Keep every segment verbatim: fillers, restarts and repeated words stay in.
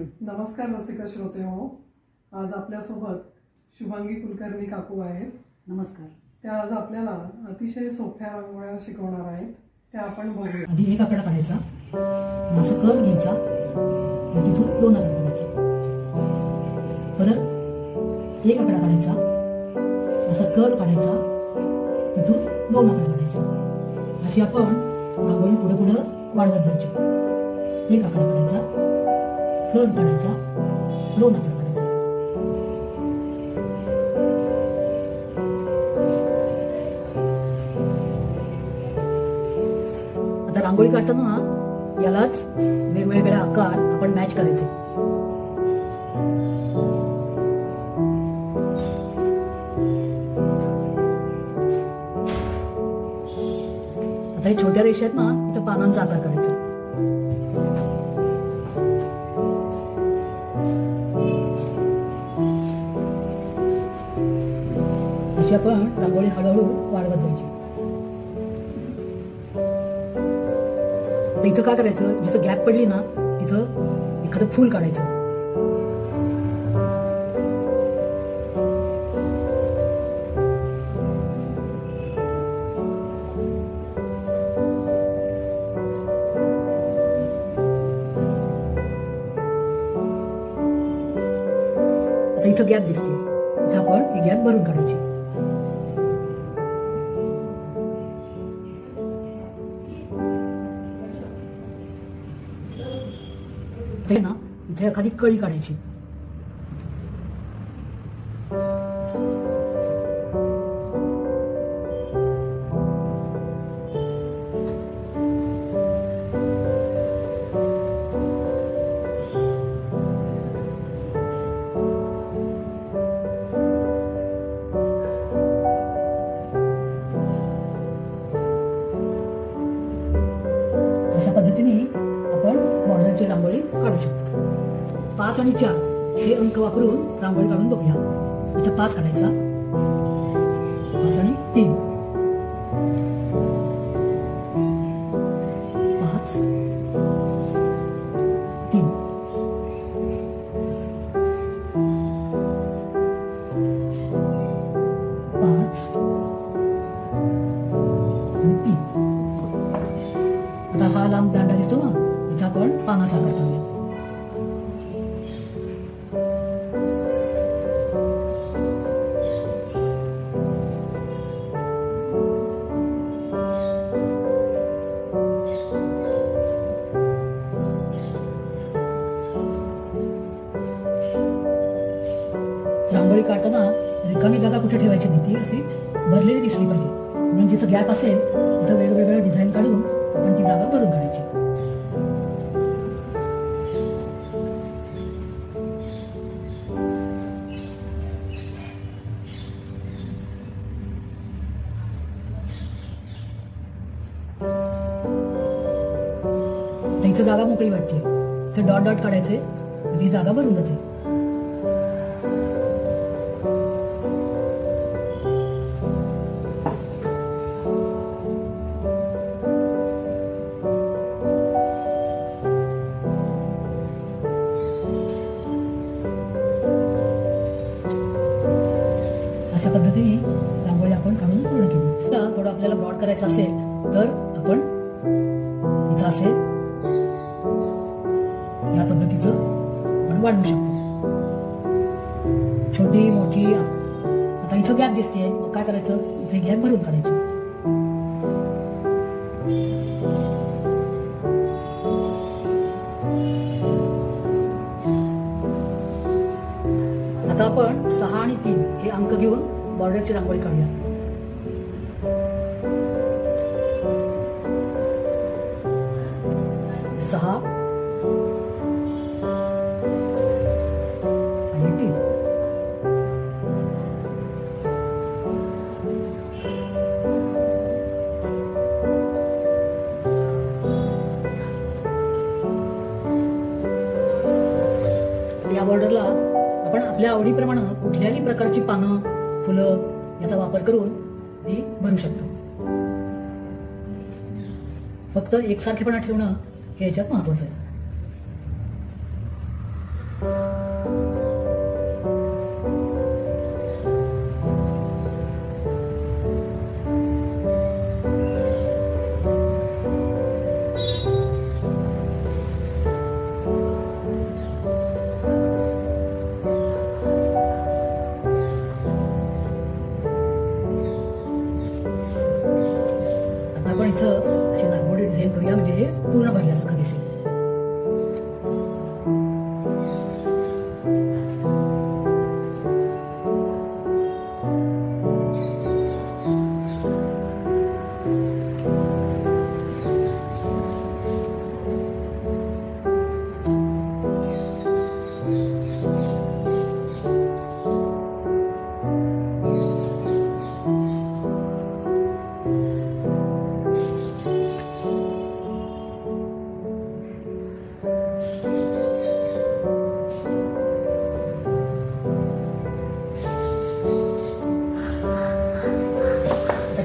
नमस्कार रसिक श्रोते हो, आज आपल्यासोबत शुभांगी कुलकर्णी काकू आहेत. नमस्कार. त्या आज आपल्याला अतिशय सोप्या रांगोळ्या शिकवणार आहेत. त्या आपण बघूया. आधी एक आकडा काढायचा, असं कर्व घ्यायचा, तिथून दोन आकडा काढायचा. परत एक आकडा काढायचा, असा कर्व काढायचा, तिथून दोन आकडा काढायचा. अशी आपण रांगोळी पुढे पुढे वाढवत जायची. एक आकडा काढायचा, कर्व काढायचा, दोन आकडा काढायचा. आता रांगोळी काढताना यालाच वेगवेगळे आकार आपण मॅच करायचे. आता हे छोट्या रेषा आहेत ना, इथं पानांचा आकार करायचा. अशी आपण रांगोळी हळूहळू वाढवत जायची. इथं काय करायचं, जिथं गॅप पडली ना तिथं एखादं फूल काढायचं. आता इथं गॅप दिसते, इथं आपण ही गॅप भरून काढायची. ना इथे एखादी कळी काढायची. अशा पद्धतीने आपण बॉर्डरची रांगोळी काढू शकतो. पाच आणि चार हे अंक वापरून रांगोळी काढून बघूया. इथं पाच काढायचा, पाच आणि तीन, पाच तीन, पाच आणि तीन. आता हा लांब दांडा दिसतो ना, इथं आपण पानाचा आकार करूया. रांगोळी काढताना रिकामी जागा कुठे ठेवायची नाही, ती अशी भरलेली दिसली पाहिजे. म्हणून जिथं गॅप असेल तिथं वेगवेगळं डिझाईन काढून आपण ती जागा भरून काढायची. इथं जागा मोकळी वाटते, इथं डॉट डॉट काढायचे, ही जागा भरून जाते. अशा पद्धतीने रांगोळी आपण काढून पूर्ण केली. थोडं आपल्याला ब्रॉड करायचं असेल तर आपण इथं असेल या पद्धतीचं आपण वाढवू शकतो. छोटी मोठी. आता इथं गॅप दिसते, मग काय करायचं, इथे गॅप भरून काढायची. आता आपण सहा आणि तीन हे अंक घेऊन बॉर्डरची रांगोळी काढूया. सहा आणि तीन. या बॉर्डरला आपण आपल्या आवडीप्रमाणे कुठल्याही प्रकारची पानं, फुलं याचा वापर करून ती भरू शकतो. फक्त एकसारखेपणा ठेवणं हे याच्यात महत्वाचं आहे.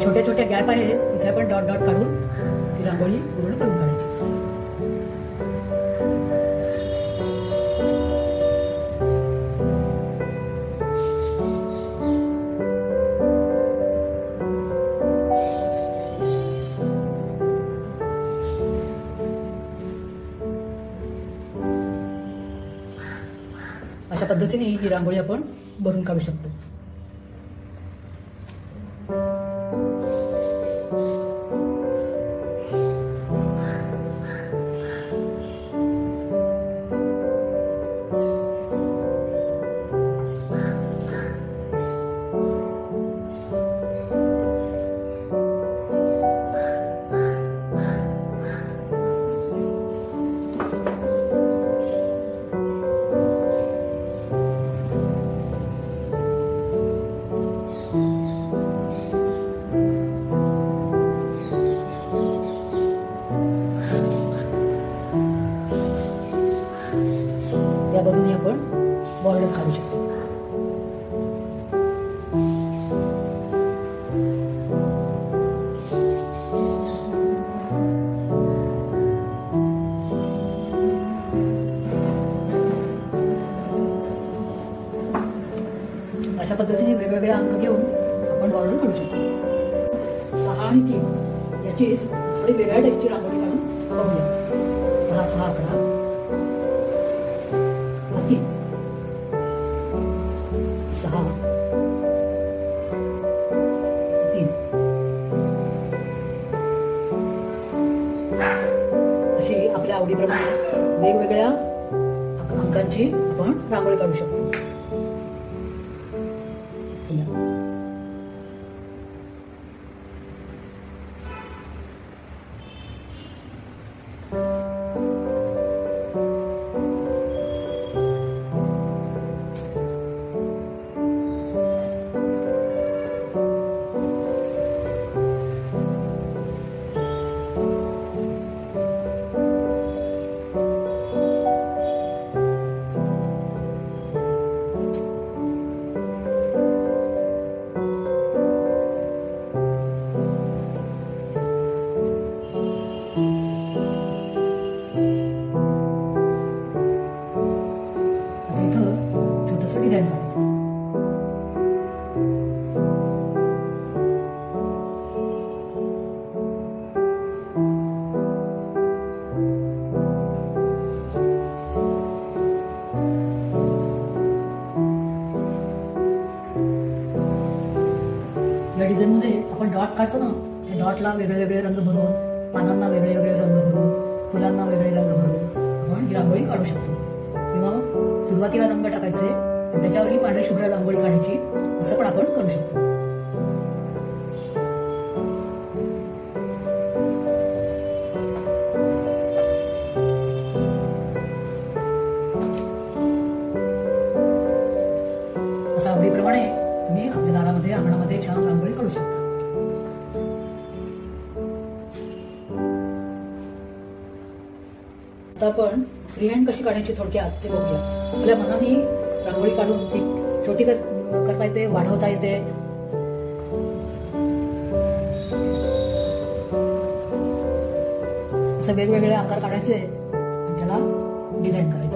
छोट्या छोट्या गॅप आहे इथे आपण डॉट डॉट काढून ती रांगोळी पूर्ण करून काढायची. अशा पद्धतीने ही रांगोळी आपण भरून काढू शकतो. या बाजूने आपण बॉर्डर काढू शकतो. अशा पद्धतीने वेगवेगळे अंक घेऊन आपण बॉर्डर काढू शकतो. सहा आणि तीन याची थोडी वेगळ्या टाईपची रांगोळी काढून बघूया. हा सहा आकडा, तीन, सहा, तीन अशी आपल्या आवडीप्रमाणे वेगवेगळ्या अंकांची आपण रांगोळी काढू शकतो. डिझाईन करायचं. या डिझाईन मध्ये आपण डॉट काढतो ना, त्या डॉटला वेगळे वेगळे रंग भरून, पानांना वेगळे वेगळे रंग भरून, फुलांना वेगळे रंग भरून आपण ही रांगोळी काढू शकतो. किंवा सुरुवातीला रंग टाकायचे आणि त्याच्यावर ही पांढरी शुभ्र रांगोळी काढायची, असं पण आपण करू शकतो. असं आवडीप्रमाणे तुम्ही आपल्या दारामध्ये, अंगणामध्ये छान रांगोळी काढू शकता. आता आपण फ्री हँड कशी काढायची थोडक्यात ते बघूया. आपल्या मनाने रांगोळी काढून ती छोटी करता येते, वाढवता येते. असं वेगवेगळे आकार काढायचे आणि त्याला डिझाईन करायचे.